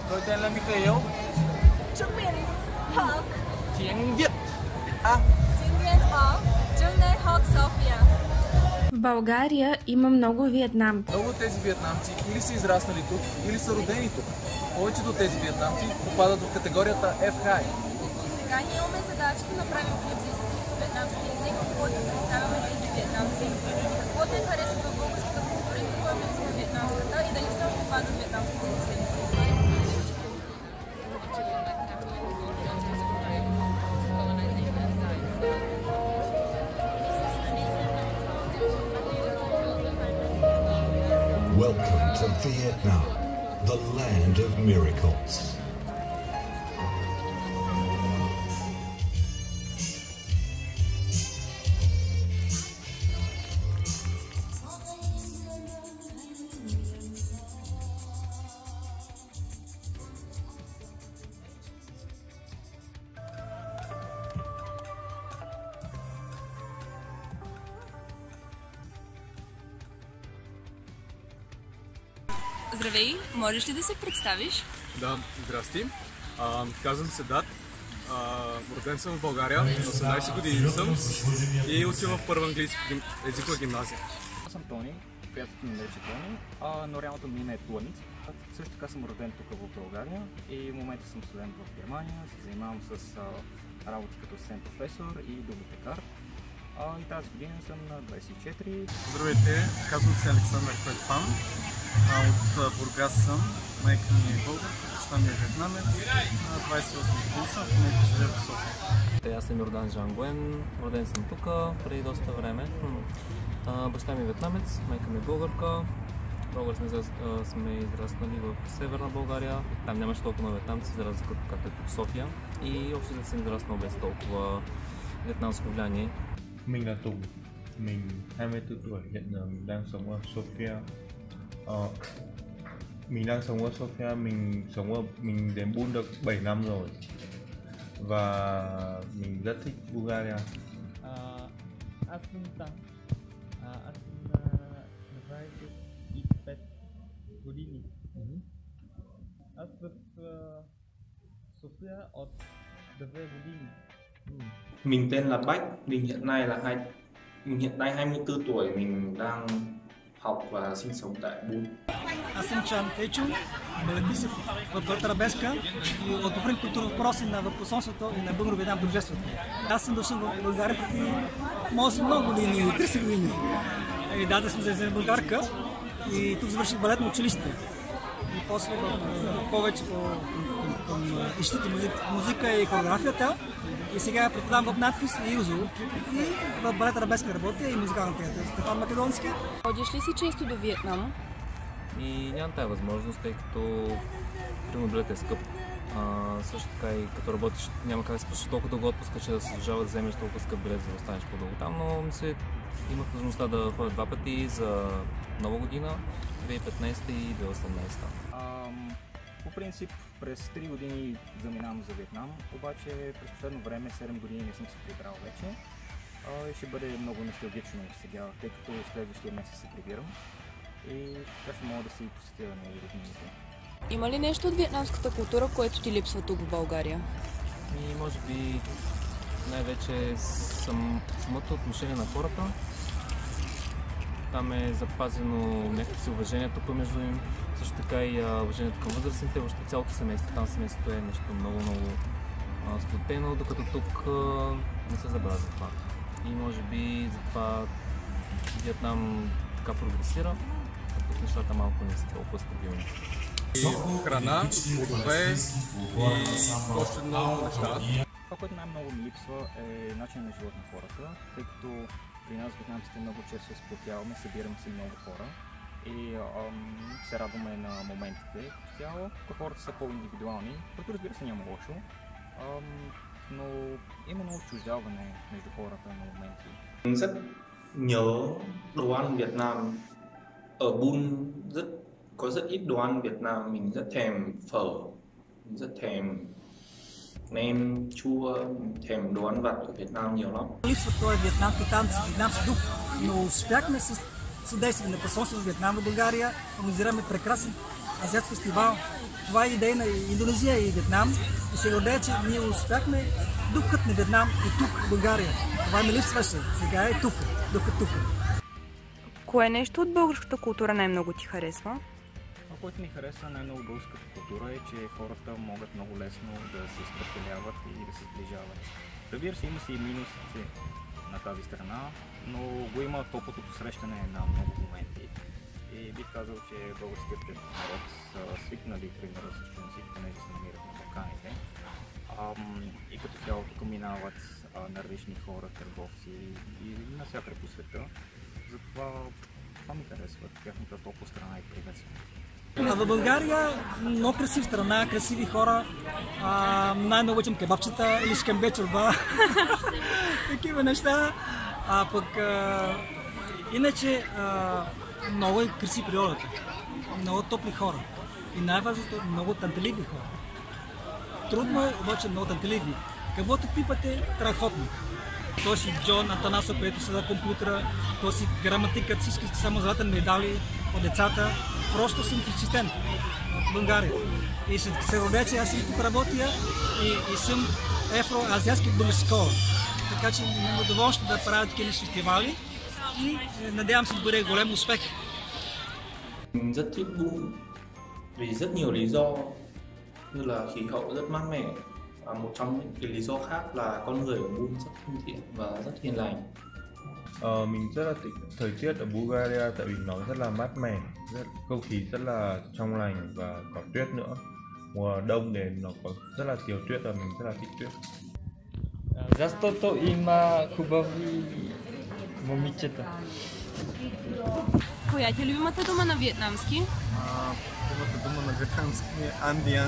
Tôi tên là Mikhail. Chúc miền học Tiếng Việt. Tiếng Việt học Джуне Хок София. В България има много виетнамци. Много от тези виетнамци или са израснали тук, или са родени тук. Повечето от тези виетнамци попадат в категорията F-High. Сега ние имаме задача да направим клип за виетнамски език, в който представяме тези виетнамци. Какво те харесва в българската култура и какво е мисля на виетнамската и дали все още падат виетнамските езици. Welcome to Vietnam, the land of miracles. Здравей, можеш ли да се представиш? Да, здрасти. Казвам се Дат. Роден съм в България, на 18 години съм и отивам в първа английски езикова гимназия. Аз съм Тони, приятелът ми нарича Тони, но реалното ми име е Планит. Също така съм роден тук в България и в момента съм студент в Германия, се занимавам с работа като асистент професор и библиотекар. И тази година съм на 24. Здравейте, казвам се Александър Петфан. От Бургас съм, майка ми е българка, баща ми е виетнамец, 28 години съм, в момента живея в София. Аз съм Йордан Жангуен, роден съм тук преди доста време. Баща ми е виетнамец, майка ми е българка. Българ сме израснали в Северна България, там нямаше толкова на виетнамци, за разлика както е тук в София. И общо съм израснал без толкова виетнамско влияние. Mình là Tùng, mình 24 tuổi, hiện giờ mình đang sống ở Sofia. Mình đang sống ở Sofia, mình đến Bun được 7 năm rồi và mình rất thích Bulgaria. Аз съм там. Аз съм на 25 години. Аз в София от 2 години. Mình tên là Bách, mình hiện nay 24 tuổi, mình đang học và sinh sống tại Bun. Аз съм Чан Тейчо, белеписът в Голята Рабеска и отговорен културни въпроси на посолството и на Българо-Виетнам дружеството. Аз съм дошъл в България преди много години, 30 години. И да съм за българка и тук завърших балетно училище. И после повече към института музика и хореографията. И сега преподавам в надфис и ИУЗО и в балета Рабеска работя и музикална театър. Стефан Македонски. Ходиш ли си често до Виетнам? И нямам тази възможност, тъй като билет е скъп. Също така и като работиш няма как да спреш толкова дълго отпуска, че да се заслужава да вземеш толкова скъп билет, за да останеш по-дълго там, но имах възможността да ходя 2 пъти за Нова година, 2015 и 2018. По принцип, през 3 години заминавам за Виетнам, обаче през последно време, 7 години не съм се прибрал вече. Ще бъде много носталгично сега, тъй като следващия месец се прибирам и така ще мога да си посетя на роднините. Има ли нещо от виетнамската култура, което ти липсва тук в България? И може би най-вече самото отношение на хората. Там е запазено някакво си уважението помежду им, също така и уважението към възрастните, въобще цялото семейство. Там семейството е нещо много сплотено, докато тук не се забравя за това. И може би затова Виетнам така прогресира, а тук нещата малко не са толкова стабилни. Храна, плодове и още много неща. Това, което най-много ми липсва е начин на живот на хората, тъй като при нас виетнамците много често се сплотяваме, събираме се много хора и се радваме на моментите. Цяло, хората са по-индивидуални, което разбира се няма лошо, но има много отчуждаване между хората на моменти. Mình rất nhớ đồ ăn Việt Nam. Ở Bun có rất ít đồ ăn Việt Nam, mình rất thèm phở, mình rất thèm nem chua, thèm đồ ăn vặt ở Việt Nam nhiều lắm. Липсва този виетнамски танц, виетнамски дух, но успяхме с съдействие на посолството в Виетнам в България, организираме прекрасен азиатски фестивал това е идея на Индонезия и Виетнам. И се гордея, че ние успяхме духът на Виетнам и тук, в България. Това ми липсваше. Сега е тук, духът тук. Кое нещо от българската култура най-много ти харесва? Това, което ми харесва най-много българската култура е, че хората могат много лесно да се спрятеляват и да се сближават. Разбира се, има си и минусите на тази страна, но го има топлото посрещане на много моменти. И бих казал, че българският народ са свикнали да тренират с чужденци, понеже се намират на Балканите. И като цяло тук минават на различни хора, търговци и навсякъде по света. Затова това ми харесва, тяхната топла страна и приветствам. В България много красива страна, красиви хора, най-много обичам кебабчета или шкембе чорба, такива неща. Пък иначе много е красива природата, много топли хора и най-важното много тантеливи хора. Трудно е, обаче много тантеливи. Каквото пипате, страхотно. То си Джон Атанасов, който седа компютъра, то си граматикът, всички само златен медали от децата. Просто съм впечатлен от България. И се родя, че аз и тук работя и съм евроазиатски български школа. Така че имам удоволствие да правя такива фестивали и надявам се да бъде голям успех. Mình rất thích Buôn vì rất nhiều lý do, như là khí hậu rất mát mẻ. Một trong những cái lý do khác là con người ở Buôn rất thân thiện và rất hiền lành. Mình rất là thích thời tiết ở Bulgaria tại vì nó rất là mát mẻ, không khí rất là trong lành và có tuyết nữa. Mùa đông thì nó có rất là nhiều tuyết và mình rất là thích tuyết. Защото има хубави момичета. Коя ти е любимата дума на виетнамски? Любимата дума на виетнамски е Анди.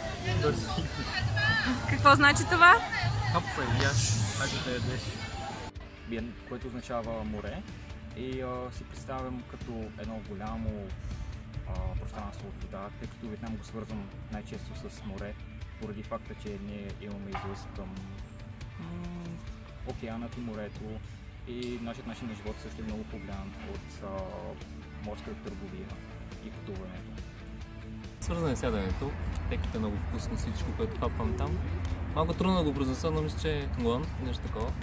Какво значи това? Хапвай, яш, хайде да ядеш. Bien, което означава море. И си представям като едно голямо пространство от вода, тъй като Виетнам го свързвам най-често с море, поради факта, че ние имаме излъз към океанът и морето. И нашият начин на живот също е много повлиян от морската търговия и пътуването. Свързано е сядането, теките много вкусно всичко, което хапвам там. Малко трудно да го произнеса, но мисля, че е Нгон, нещо такова.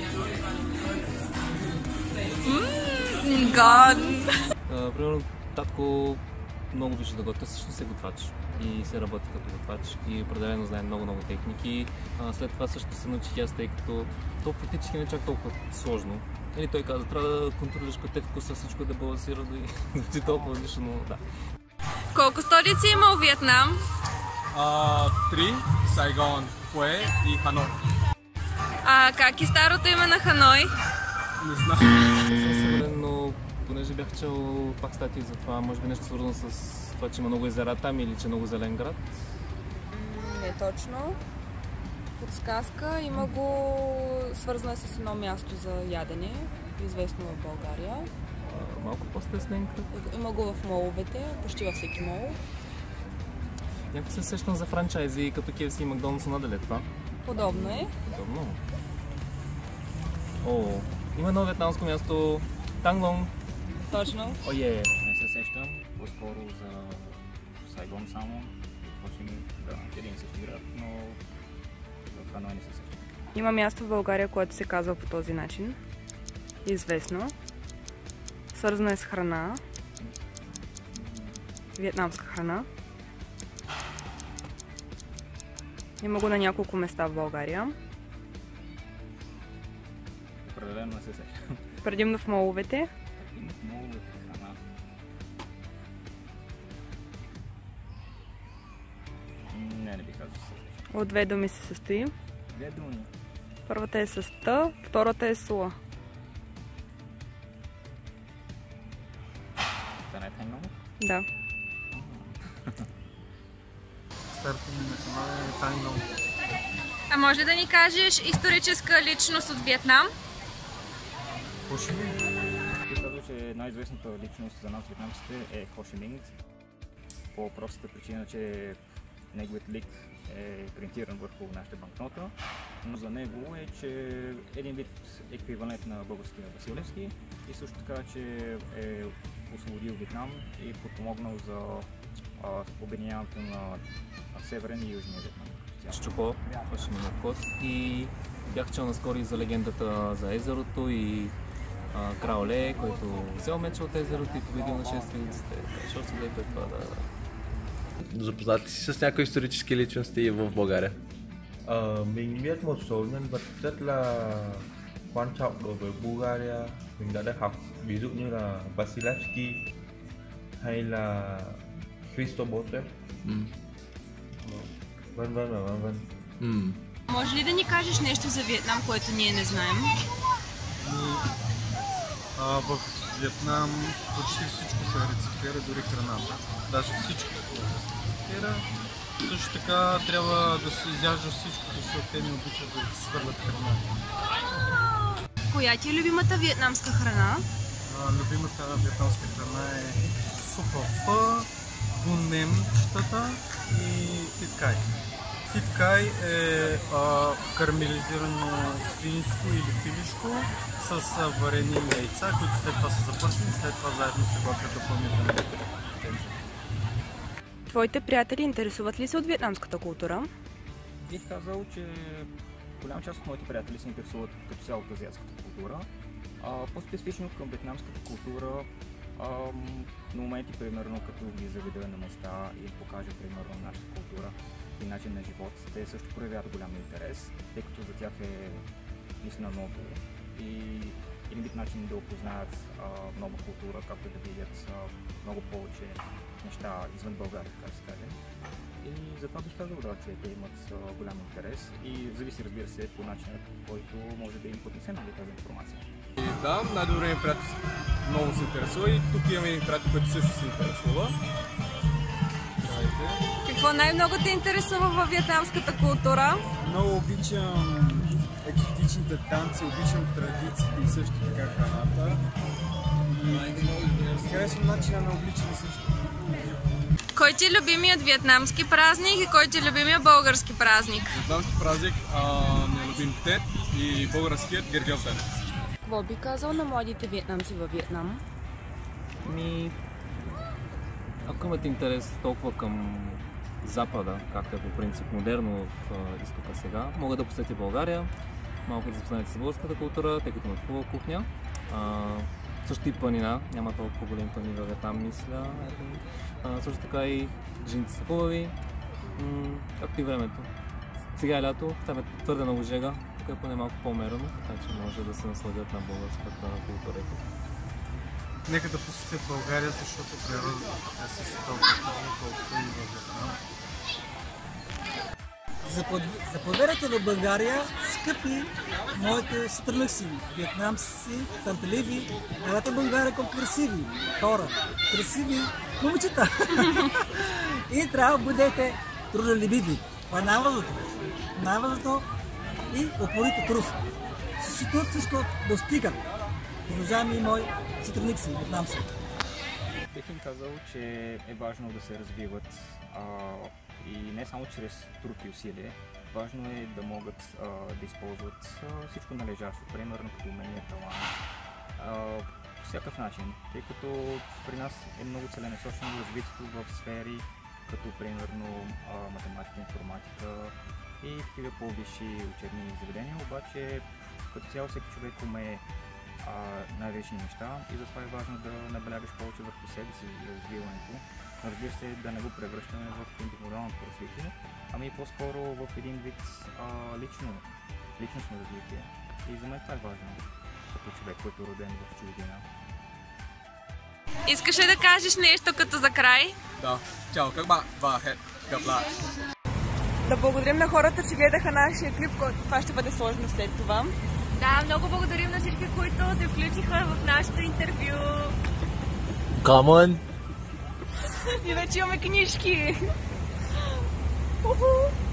Нгон! Примерно, татко много обича да готвя, също се готвач и се работи като готвач и определено знае много техники. След това също се научих аз, тъй като то практически не е чак толкова сложно. Или той каза, трябва да контролираш пете вкуса, всичко да балансира, да звучи толкова лично, но да. Колко столици има в Виетнам? 3, Сайгон, Пуе и Ханой. Как е старото име на Ханой? Не знам. Не съм сигурен, но понеже бях чел пак статии за това, може би нещо свързано с това, че има много езера там или че е много зелен град. Не точно. Подсказка, има го свързано с едно място за ядене, известно в България. Малко по-стеснен кръг. Има го в моловете, почти във всеки мол. Някой се сещам за франчайзи, като KFC и Макдоналдс надале това. Подобно е. Подобно. Има едно виетнамско място, Танглонг. Точно. Не се сещам, по-скоро за Сайгон само. Един същи град, но за Ханой не се сещам. Има място в България, което се казва по този начин. Известно. Свързано е с храна. Виетнамска храна. Има го на няколко места в България. Определено не се сещам. Предимно в моловете. Храна. Не бих казал, че се сещам. От две думи се състои. Две думи. Първата е с Т, втората е с Л. Да. Старото ми на канала е Танглонг. А може ли да ни кажеш историческа личност от Виетнам? Хо Ши Минг. Бих казал, че най-известната личност за нас виетнамците е Хо Ши Минг. По простата причина, че неговият лик е принтиран върху нашата банкнота. Но за него е, че един вид еквивалент на българския Василевски и също така, че е освободил Виетнам и подпомогнал за обединяването на Северен и Южния Виетнам. Чичупо, Пашиминов код и бях чел наскоро и за легендата за езерото и Крал Ле, който взел меча от езерото и победил на шествениците. Защо се гледа това Запознат ли си с някои исторически личности в България? Mình biết một số nhân vật rất là quan trọng đối với Bulgaria. Mình đã được học, ví dụ như là Vasilevsky hay là Христо Ботев. Vân vân và vân vân. Може ли да ни кажеш нещо за Виетнам, което ние не знаем? В Виетнам почти всичко се рециклира, дори храната. Даже всичко се рециклира. Също така трябва да се изяжда всичко, защото те не обичат да свърлят храна. Коя ти е любимата виетнамска храна? Любимата виетнамска храна е супа фа, бунемчетата и титкай. Титкай е карамелизирано свинско или пилешко с варени яйца, които след това са запършени, след това заедно се готвят допълнително. Твоите приятели интересуват ли се от виетнамската култура? Бих казал, че голяма част от моите приятели се интересуват като цяло от азиатската култура. По-специфично към виетнамската култура, на моменти, примерно, като ги заведа на места и покажа, примерно, нашата култура и начин на живот, те също проявяват голям интерес, тъй като за тях е наистина ново и един вид начин да опознаят нова култура, както да видят много повече неща извън България, така да се каже. И затова бих казал, да, че те имат голям интерес и зависи, разбира се, по начина, по който може да им поднесем тази информация. Да, най-добре ми приятел много се интересува и тук имаме един приятел, който също се интересува. Какво най-много те интересува във виетнамската култура? Много обичам екзотичните танци, обичам традициите и също така храната. Харесвам начина на обличане също. Кой ти е любимият виетнамски празник и кой ти е любимият български празник? Виетнамски празник ми е любим Тет и българският Гергьовден. Какво би казал на младите виетнамци във Виетнам? Ако имате интерес толкова към Запада, както е по принцип модерно в изтока сега, могат да посетите България, малко да запознаете с българската култура, тъй като имат хубава кухня. Също и планина, няма толкова големи планини във Виетнам, мисля. Също така и жените са хубави, както и времето. Сега е лято, там е твърде много жега, тук е поне малко по-умерено, така че може да се насладят на българската култура. Нека да посетят България, защото природата е също толкова хубава, колкото и във Виетнам. Заповядайте в България, скъпи моите стрънъкси, виетнамци, танталиви, елате в България като красиви хора, красиви момичета. И трябва да бъдете трудолюбиви. Това е най-важното и упорито труд. Всичко достигат. Уважаеми мои сътрудници, виетнамци. Бих им казал, че е важно да се развиват и не само чрез труд и усилие. Важно е да могат да използват всичко належащо, примерно като умения, талант, всякакъв начин, тъй като при нас е много целенасочено развитието в сфери, като примерно математика, информатика и такива по-висши учебни заведения, обаче като цяло всеки човек умее най-вечни неща и затова е важно да наблягаш повече върху себе си и развиването. Разбира се, да не го превръщаме в индивидуалното развитие, ами по-скоро в един вид личностно развитие. И за мен това е важно, като човек, който е роден в чужбина. Искаш ли да кажеш нещо като за край? Да, чао, как ба? Да благодарим на хората, че гледаха нашия клип, това ще бъде сложно след това. Да, много благодарим на всички, които се включиха в нашето интервю. Камън! И вече имаме книжки.